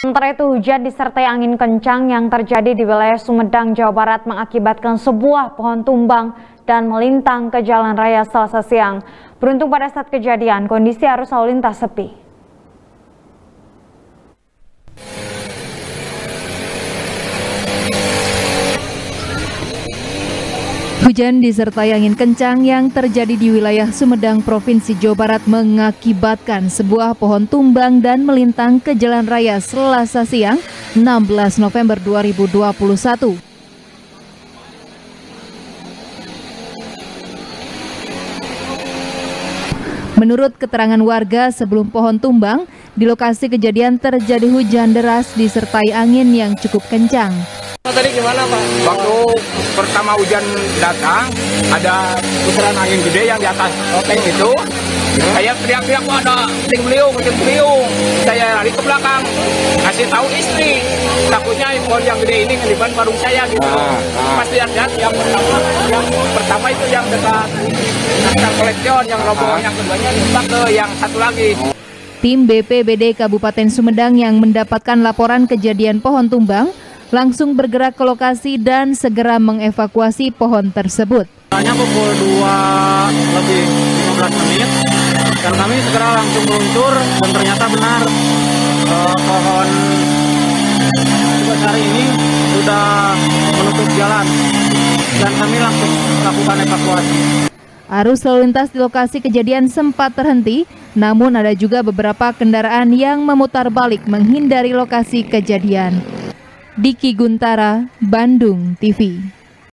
Sementara itu, hujan disertai angin kencang yang terjadi di wilayah Sumedang, Jawa Barat mengakibatkan sebuah pohon tumbang dan melintang ke jalan raya Selasa siang. Beruntung pada saat kejadian, kondisi arus lalu lintas sepi. Hujan disertai angin kencang yang terjadi di wilayah Sumedang, Provinsi Jawa Barat mengakibatkan sebuah pohon tumbang dan melintang ke jalan raya Selasa siang 16 November 2021. Menurut keterangan warga, sebelum pohon tumbang, di lokasi kejadian terjadi hujan deras disertai angin yang cukup kencang. Tadi gimana Pak? Waktu pertama hujan datang, ada putaran angin gede yang di atas loteng itu. Saya teriak-teriak, ada puting beliung. Saya lari ke belakang, kasih tahu istri. Takutnya pohon yang gede ini ngelibat warung saya gitu. Pas lihat yang pertama itu yang dekat Naskah Koleksion, yang rombongan yang keduanya nyumbang ke yang satu lagi. Tim BPBD Kabupaten Sumedang yang mendapatkan laporan kejadian pohon tumbang langsung bergerak ke lokasi dan segera mengevakuasi pohon tersebut. Hanya pukul 2:15 dan kami segera langsung meluncur dan ternyata benar pohon sebesar ini sudah menutup jalan dan kami langsung melakukan evakuasi. Arus lalu lintas di lokasi kejadian sempat terhenti, namun ada juga beberapa kendaraan yang memutar balik menghindari lokasi kejadian. Diki Guntara, Bandung TV.